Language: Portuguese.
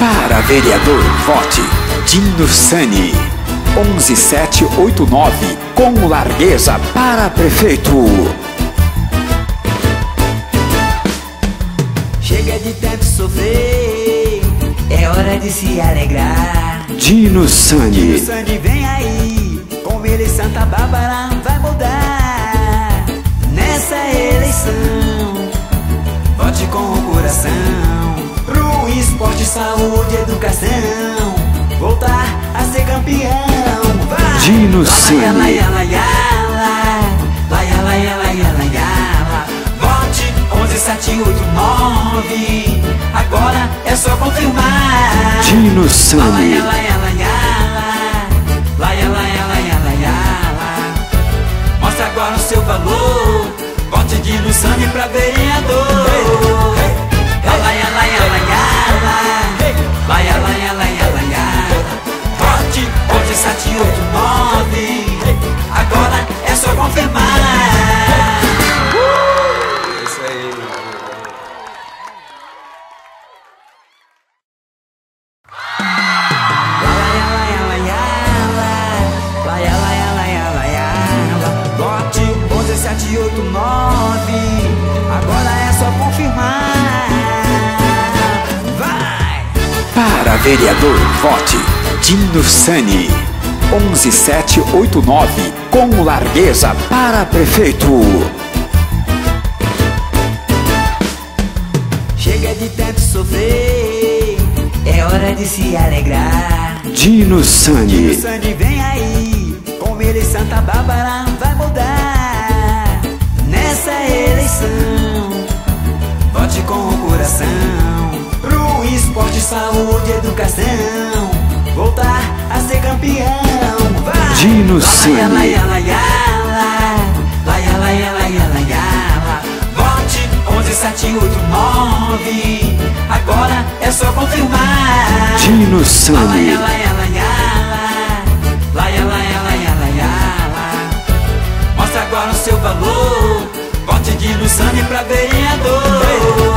Para vereador, vote Dino Sani 11789, com largueza para prefeito. Chega de tanto sofrer, é hora de se alegrar. Dino Sani. Dino Sani vem aí, com ele Santa Bárbara vai mudar. Nessa eleição, vote com o coração, pro esporte, saúde e educação, voltar a ser campeão. Vai! Dino Sani. Vote 11789, agora é só confirmar. Dino Sani. Mostra agora o seu valor, vote Dino Sani pra vereador. Vote 11789, agora é só confirmar. Isso aí. Vote 11789, agora é só confirmar. Vai! Para vereador, vote Dino Sani 11789, com largueza para prefeito. Chega de tanto sofrer, é hora de se alegrar. Dino Sani. Dino Sani vem aí, com ele Santa Bárbara vai mudar. Nessa eleição, vote com o coração, pro esporte, saúde e educação, voltar a ser campeão. Vai! Dino Sani. Vote 11789, agora é só confirmar. Dino Sani. Mostra agora o seu valor, vote Dino Sani pra vereador.